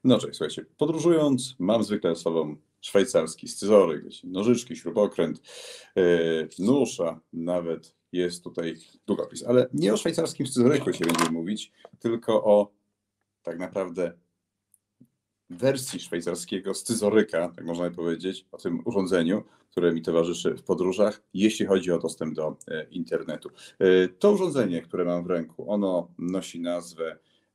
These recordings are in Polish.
No cześć, słuchajcie, podróżując mam zwykle ze sobą szwajcarski scyzoryk, wiecie, nożyczki, śrubokręt, nóż, a nawet jest tutaj długopis. Ale nie o szwajcarskim scyzoryku się będziemy mówić, tylko o tak naprawdę wersji szwajcarskiego scyzoryka, tak można by powiedzieć, o tym urządzeniu, które mi towarzyszy w podróżach, jeśli chodzi o dostęp do internetu. To urządzenie, które mam w ręku, ono nosi nazwę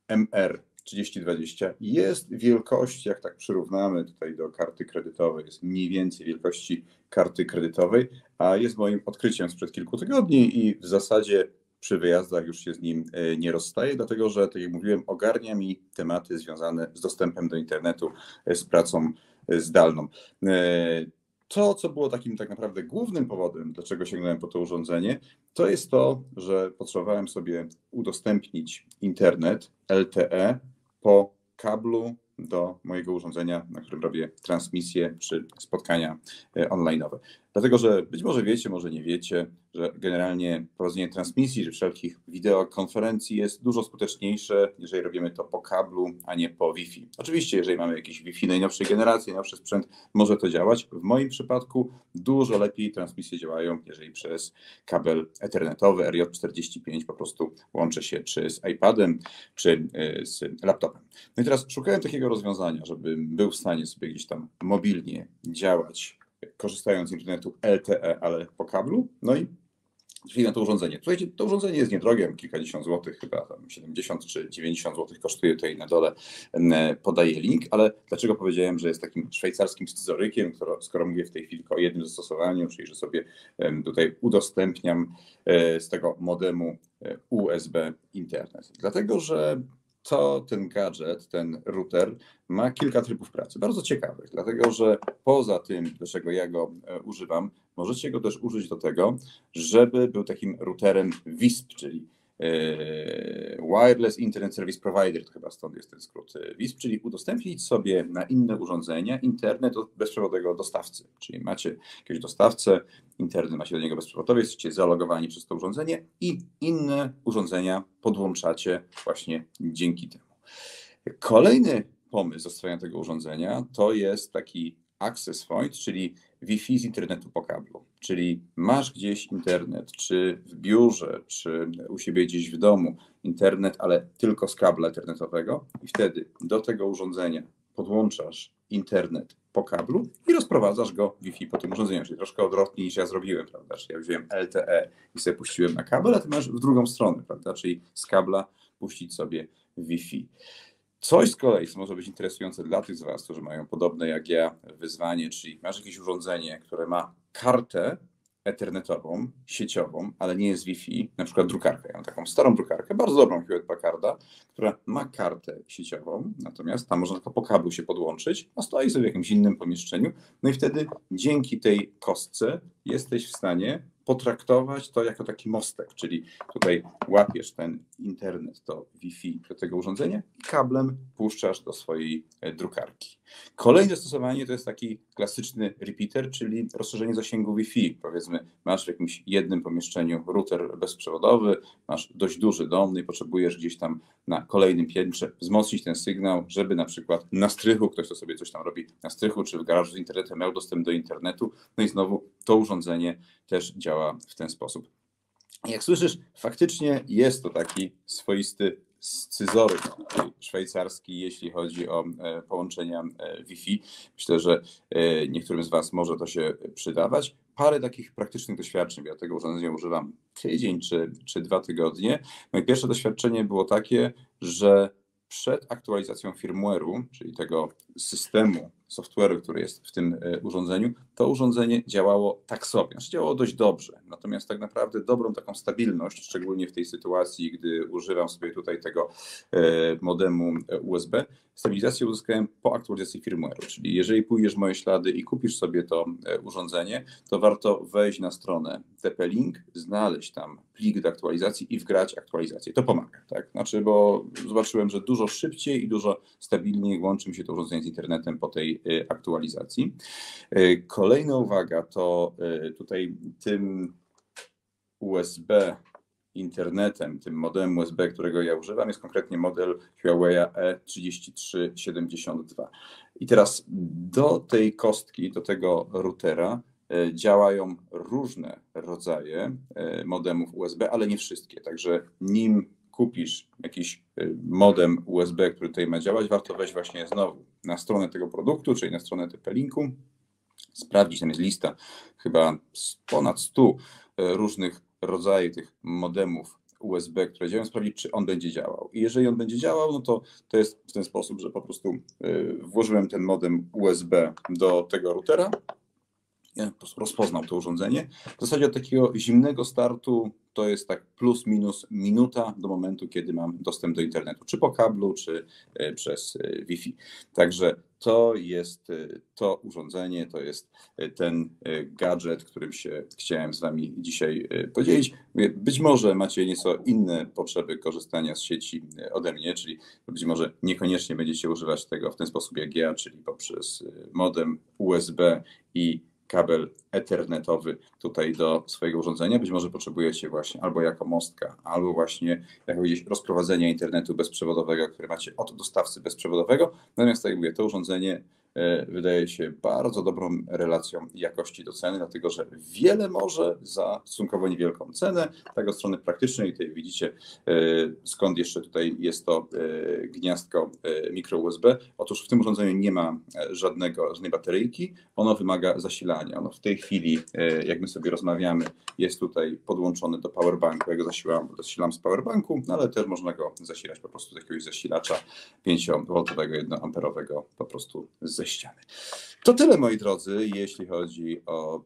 MR3020. Jest wielkości, jak tak przyrównamy tutaj do karty kredytowej, jest mniej więcej wielkości karty kredytowej, a jest moim odkryciem sprzed kilku tygodni i w zasadzie przy wyjazdach już się z nim nie rozstaję, dlatego że, tak jak mówiłem, ogarnia mi tematy związane z dostępem do internetu, z pracą zdalną. To, co było takim tak naprawdę głównym powodem, dlaczego sięgnąłem po to urządzenie, to jest to, że potrzebowałem sobie udostępnić internet LTE po kablu do mojego urządzenia, na którym robię transmisje czy spotkania online'owe. Dlatego, że być może wiecie, może nie wiecie, że generalnie prowadzenie transmisji czy wszelkich wideokonferencji jest dużo skuteczniejsze, jeżeli robimy to po kablu, a nie po Wi-Fi. Oczywiście, jeżeli mamy jakiś Wi-Fi najnowszej generacji, najnowszy sprzęt, może to działać. W moim przypadku dużo lepiej transmisje działają, jeżeli przez kabel ethernetowy RJ45 po prostu łączę się czy z iPadem, czy z laptopem. No i teraz szukałem takiego rozwiązania, żebym był w stanie sobie gdzieś tam mobilnie działać, korzystając z internetu LTE, ale po kablu. No i czyli na to urządzenie. Słuchajcie, to urządzenie jest niedrogie, kilkadziesiąt złotych, chyba tam 70 czy 90 złotych kosztuje, tutaj na dole podaję link, ale dlaczego powiedziałem, że jest takim szwajcarskim scyzorykiem, skoro mówię w tej chwili o jednym zastosowaniu, czyli że sobie tutaj udostępniam z tego modemu USB internet. Dlatego, że ten gadżet, ten router ma kilka trybów pracy, bardzo ciekawych, dlatego że poza tym, dlaczego ja go używam, możecie go też użyć do tego, żeby był takim routerem WISP, czyli Wireless Internet Service Provider, to chyba stąd jest ten skrót WISP, czyli udostępnić sobie na inne urządzenia internet od bezprzewodowego dostawcy. Czyli macie jakiegoś dostawcę, internet macie do niego bezprzewodowy, jesteście zalogowani przez to urządzenie i inne urządzenia podłączacie właśnie dzięki temu. Kolejny pomysł zastosowania tego urządzenia to jest taki access point, czyli Wi-Fi z internetu po kablu. Czyli masz gdzieś internet, czy w biurze, czy u siebie gdzieś w domu internet, ale tylko z kabla ethernetowego i wtedy do tego urządzenia podłączasz internet po kablu i rozprowadzasz go Wi-Fi po tym urządzeniu, czyli troszkę odwrotnie niż ja zrobiłem, prawda? Czyli ja wziąłem LTE i sobie puściłem na kabel, a ty masz w drugą stronę, prawda? Czyli z kabla puścić sobie Wi-Fi. Coś z kolei, co może być interesujące dla tych z Was, którzy mają podobne jak ja wyzwanie, czyli masz jakieś urządzenie, które ma kartę ethernetową, sieciową, ale nie jest Wi-Fi, na przykład drukarkę. Ja mam taką starą drukarkę, bardzo dobrą Hewlett Packarda, która ma kartę sieciową, natomiast tam można tylko po kablu się podłączyć, a stoi sobie w jakimś innym pomieszczeniu, no i wtedy dzięki tej kostce jesteś w stanie potraktować to jako taki mostek, czyli tutaj łapiesz ten internet, to Wi-Fi do tego urządzenia i kablem puszczasz do swojej drukarki. Kolejne stosowanie to jest taki klasyczny repeater, czyli rozszerzenie zasięgu Wi-Fi. Powiedzmy, masz w jakimś jednym pomieszczeniu router bezprzewodowy, masz dość duży dom, no i potrzebujesz gdzieś tam na kolejnym piętrze wzmocnić ten sygnał, żeby na przykład na strychu, ktoś to sobie coś tam robi na strychu, czy w garażu z internetem miał dostęp do internetu, no i znowu to urządzenie też działa w ten sposób. Jak słyszysz, faktycznie jest to taki swoisty scyzoryk szwajcarski, jeśli chodzi o połączenia Wi-Fi. Myślę, że niektórym z Was może to się przydawać. Parę takich praktycznych doświadczeń, ja tego urządzenia używam tydzień czy 2 tygodnie. Moje pierwsze doświadczenie było takie, że przed aktualizacją firmware'u, czyli tego systemu, software'u, który jest w tym urządzeniu, to urządzenie działało tak sobie. Znaczy działało dość dobrze, natomiast tak naprawdę dobrą taką stabilność, szczególnie w tej sytuacji, gdy używam sobie tutaj tego modemu USB, stabilizację uzyskałem po aktualizacji firmware'u, czyli jeżeli pójdziesz w moje ślady i kupisz sobie to urządzenie, to warto wejść na stronę TP-Link, znaleźć tam plik do aktualizacji i wgrać aktualizację. To pomaga, tak? Znaczy, bo zobaczyłem, że dużo szybciej i dużo stabilniej łączy mi się to urządzenie z internetem po tej aktualizacji. Kolejna uwaga to tutaj tym USB internetem, tym modemem USB, którego ja używam, jest konkretnie model Huawei E3372. I teraz do tej kostki, do tego routera działają różne rodzaje modemów USB, ale nie wszystkie. Także nim kupisz jakiś modem USB, który tutaj ma działać, warto wejść właśnie znowu na stronę tego produktu, czyli na stronę TP-Linku, sprawdzić, tam jest lista chyba ponad 100 różnych rodzajów tych modemów USB, które działają, sprawdzić, czy on będzie działał. I jeżeli on będzie działał, no to jest w ten sposób, że po prostu włożyłem ten modem USB do tego routera, ja po prostu rozpoznał to urządzenie. W zasadzie od takiego zimnego startu to jest tak plus minus minuta do momentu, kiedy mam dostęp do internetu, czy po kablu, czy przez Wi-Fi. Także to jest to urządzenie, to jest ten gadżet, którym się chciałem z Wami dzisiaj podzielić. Być może macie nieco inne potrzeby korzystania z sieci ode mnie, czyli być może niekoniecznie będziecie używać tego w ten sposób jak ja, czyli poprzez modem USB i kabel ethernetowy tutaj do swojego urządzenia. Być może potrzebujecie właśnie albo jako mostka, albo właśnie jako gdzieś rozprowadzenia internetu bezprzewodowego, które macie od dostawcy bezprzewodowego. Natomiast tak jak mówię, to urządzenie wydaje się bardzo dobrą relacją jakości do ceny, dlatego że wiele może za stosunkowo niewielką cenę. Tak od strony praktycznej, tutaj widzicie skąd jeszcze tutaj jest to gniazdko mikro USB. Otóż w tym urządzeniu nie ma żadnej bateryjki, ono wymaga zasilania. Ono w tej chwili, jak my sobie rozmawiamy, jest tutaj podłączony do powerbanku. Ja go zasilam z powerbanku, no ale też można go zasilać po prostu z jakiegoś zasilacza 5V, 1A po prostu ze ściany. To tyle, moi drodzy, jeśli chodzi o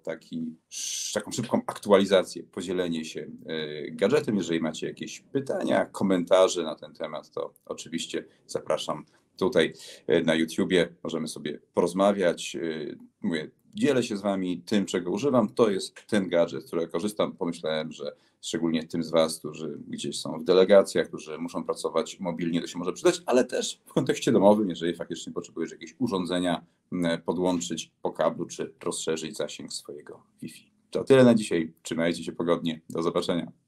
taką szybką aktualizację, podzielenie się gadżetem. Jeżeli macie jakieś pytania, komentarze na ten temat, to oczywiście zapraszam tutaj na YouTubie. Możemy sobie porozmawiać. Mówię, dzielę się z Wami tym, czego używam. To jest ten gadżet, z którego korzystam. Pomyślałem, że szczególnie tym z Was, którzy gdzieś są w delegacjach, którzy muszą pracować mobilnie, to się może przydać, ale też w kontekście domowym, jeżeli faktycznie potrzebujesz jakieś urządzenia podłączyć po kablu, czy rozszerzyć zasięg swojego Wi-Fi. To tyle na dzisiaj. Trzymajcie się pogodnie. Do zobaczenia.